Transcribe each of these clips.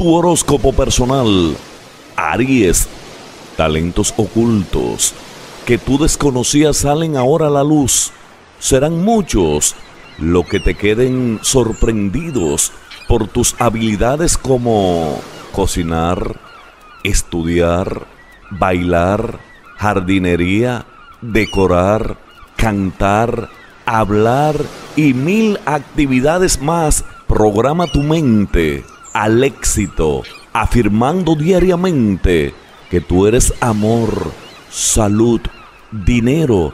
Tu horóscopo personal. Aries. Talentos ocultos que tú desconocías salen ahora a la luz. Serán muchos los que te queden sorprendidos por tus habilidades como cocinar, estudiar, bailar, jardinería, decorar, cantar, hablar y 1000 actividades más. Programa tu mente al éxito, afirmando diariamente que tú eres amor, salud, dinero,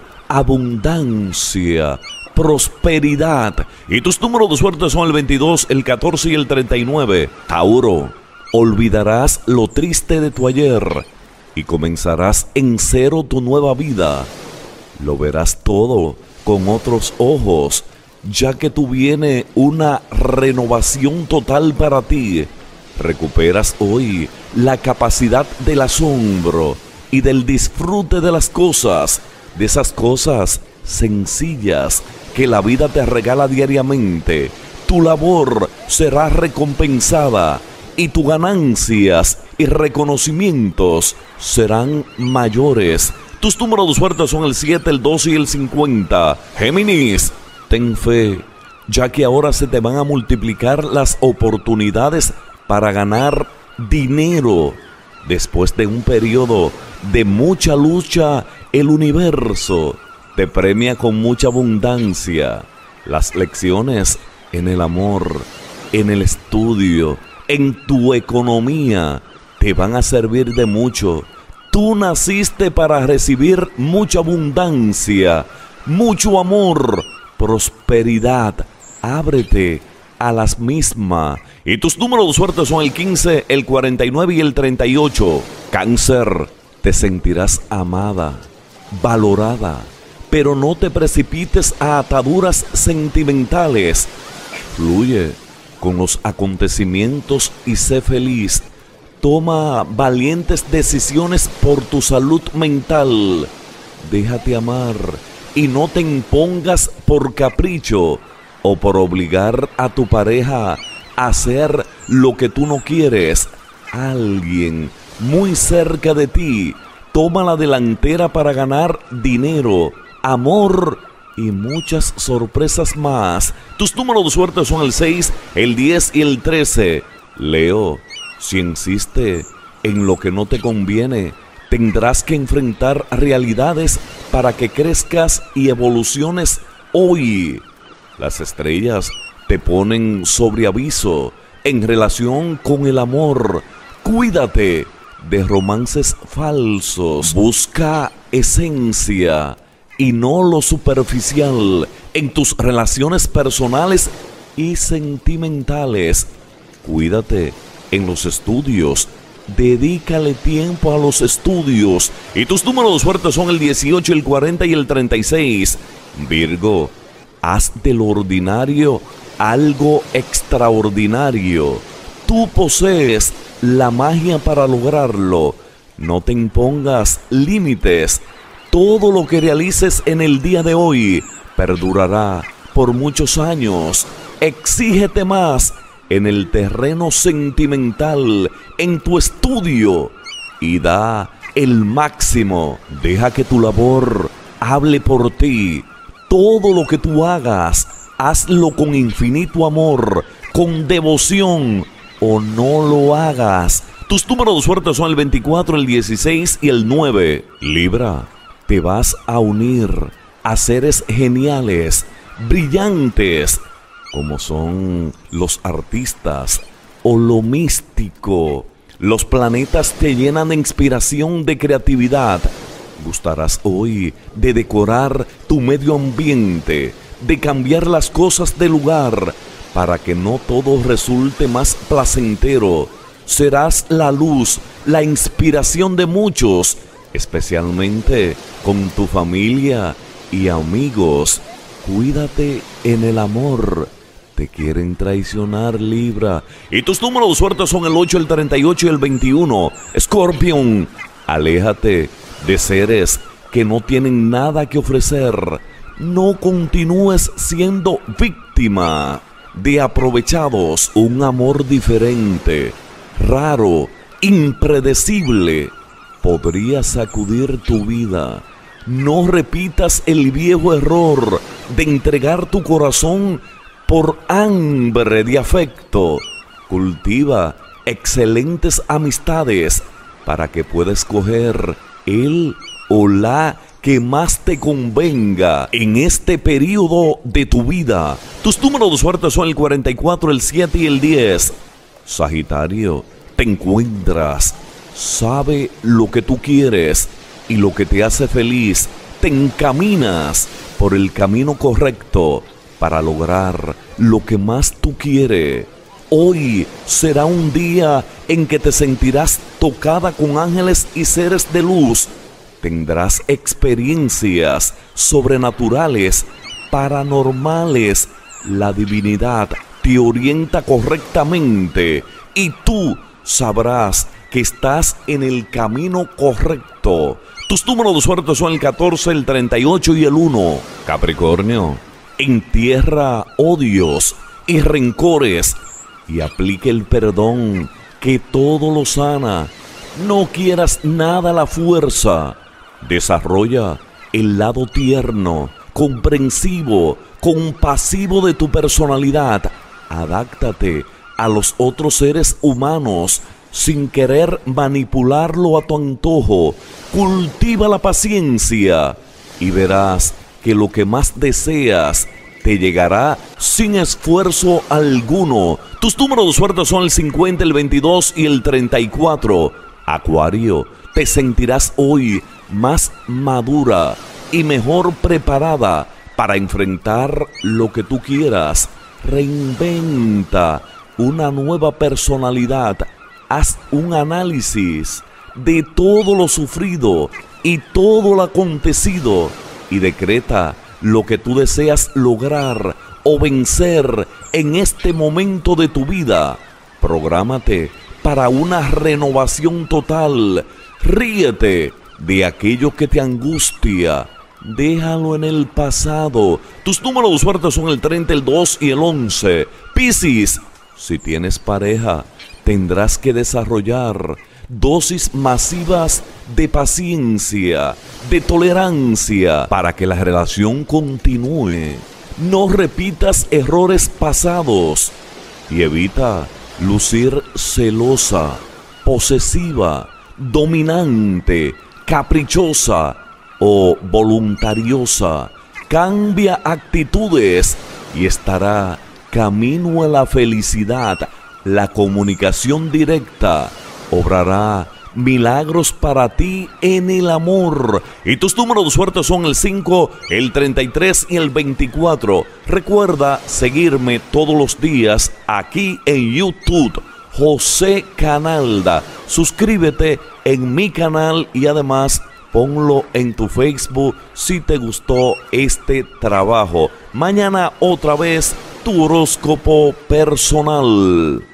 abundancia, prosperidad. Y tus números de suerte son el 22, el 14 y el 39. Tauro, olvidarás lo triste de tu ayer y comenzarás en cero tu nueva vida. Lo verás todo con otros ojos, ya que tú viene una renovación total para ti. Recuperas hoy la capacidad del asombro y del disfrute de las cosas, de esas cosas sencillas que la vida te regala diariamente. Tu labor será recompensada y tus ganancias y reconocimientos serán mayores. Tus números de suerte son el 7, el 12 y el 50. Géminis, ten fe, ya que ahora se te van a multiplicar las oportunidades para ganar dinero. Después de un periodo de mucha lucha, el universo te premia con mucha abundancia. Las lecciones en el amor, en el estudio, en tu economía, te van a servir de mucho. Tú naciste para recibir mucha abundancia, mucho amor, prosperidad. Ábrete a las mismas. Y tus números de suerte son el 15, el 49 y el 38. Cáncer, te sentirás amada, valorada, pero no te precipites a ataduras sentimentales. Fluye con los acontecimientos y sé feliz. Toma valientes decisiones por tu salud mental. Déjate amar y no te impongas por capricho o por obligar a tu pareja a hacer lo que tú no quieres. Alguien muy cerca de ti toma la delantera para ganar dinero, amor y muchas sorpresas más. Tus números de suerte son el 6, el 10 y el 13. Leo, si insiste en lo que no te conviene, tendrás que enfrentar realidades para que crezcas y evoluciones hoy. Las estrellas te ponen sobre aviso en relación con el amor. Cuídate de romances falsos. Busca esencia y no lo superficial en tus relaciones personales y sentimentales. Cuídate en los estudios. Dedícale tiempo a los estudios. Y tus números de suerte son el 18, el 40 y el 36. Virgo, haz del ordinario algo extraordinario. Tú posees la magia para lograrlo. No te impongas límites. Todo lo que realices en el día de hoy perdurará por muchos años. Exígete más en el terreno sentimental, en tu estudio, y da el máximo. Deja que tu labor hable por ti. Todo lo que tú hagas, hazlo con infinito amor, con devoción, o no lo hagas. Tus números de suerte son el 24, el 16 y el 9. Libra, te vas a unir a seres geniales, brillantes, como son los artistas o lo místico. Los planetas te llenan de inspiración, de creatividad. Gustarás hoy de decorar tu medio ambiente, de cambiar las cosas de lugar para que no todo resulte más placentero. Serás la luz, la inspiración de muchos, especialmente con tu familia y amigos. Cuídate en el amor. Te quieren traicionar, Libra. Y tus números de suerte son el 8, el 38 y el 21. Escorpión, aléjate de seres que no tienen nada que ofrecer. No continúes siendo víctima de aprovechados. Un amor diferente raro, impredecible, podría sacudir tu vida. No repitas el viejo error de entregar tu corazón por hambre de afecto. Cultiva excelentes amistades para que puedas escoger el o la que más te convenga en este periodo de tu vida. Tus números de suerte son el 44, el 7 y el 10. Sagitario, te encuentras, sabe lo que tú quieres y lo que te hace feliz. Te encaminas por el camino correcto para lograr lo que más tú quieres. Hoy será un día en que te sentirás tocada con ángeles y seres de luz. Tendrás experiencias sobrenaturales, paranormales. La divinidad te orienta correctamente y tú sabrás que estás en el camino correcto. Tus números de suerte son el 14, el 38 y el 1. Capricornio, entierra odios y rencores y aplique el perdón que todo lo sana. No quieras nada a la fuerza. Desarrolla el lado tierno, comprensivo, compasivo de tu personalidad. Adáptate a los otros seres humanos sin querer manipularlo a tu antojo. Cultiva la paciencia y verás que lo que más deseas te llegará sin esfuerzo alguno. Tus números de suerte son el 50, el 22 y el 34. Acuario, te sentirás hoy más madura y mejor preparada para enfrentar lo que tú quieras. Reinventa una nueva personalidad. Haz un análisis de todo lo sufrido y todo lo acontecido y decreta lo que tú deseas lograr o vencer en este momento de tu vida. Prográmate para una renovación total. Ríete de aquello que te angustia. Déjalo en el pasado. Tus números de suerte son el 30, el 2 y el 11. Piscis, si tienes pareja, tendrás que desarrollar dosis masivas de paciencia, de tolerancia, para que la relación continúe. No repitas errores pasados y evita lucir celosa, posesiva, dominante, caprichosa o voluntariosa. Cambia actitudes y estará camino a la felicidad. La comunicación directa obrará milagros para ti en el amor. Y tus números de suerte son el 5, el 33 y el 24. Recuerda seguirme todos los días aquí en YouTube, José Canalda. Suscríbete en mi canal y además ponlo en tu Facebook si te gustó este trabajo. Mañana otra vez tu horóscopo personal.